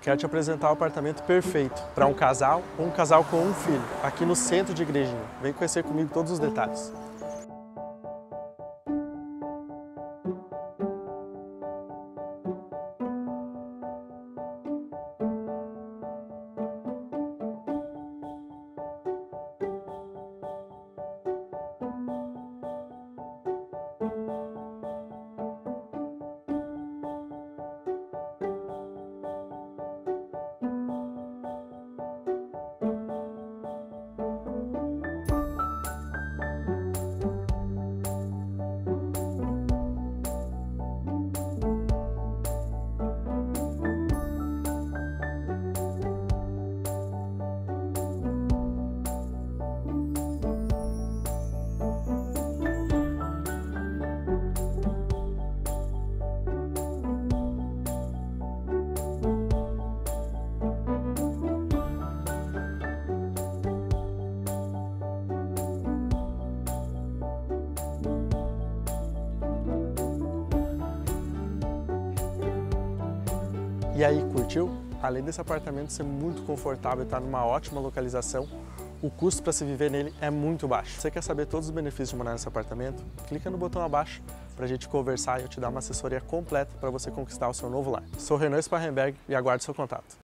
Quero te apresentar o apartamento perfeito para um casal ou um casal com um filho, aqui no centro de Igrejinha. Vem conhecer comigo todos os detalhes. E aí, curtiu? Além desse apartamento ser muito confortável e estar numa ótima localização, o custo para se viver nele é muito baixo. Você quer saber todos os benefícios de morar nesse apartamento? Clica no botão abaixo para a gente conversar e eu te dar uma assessoria completa para você conquistar o seu novo lar. Sou Renan Sparrenberg e aguardo seu contato.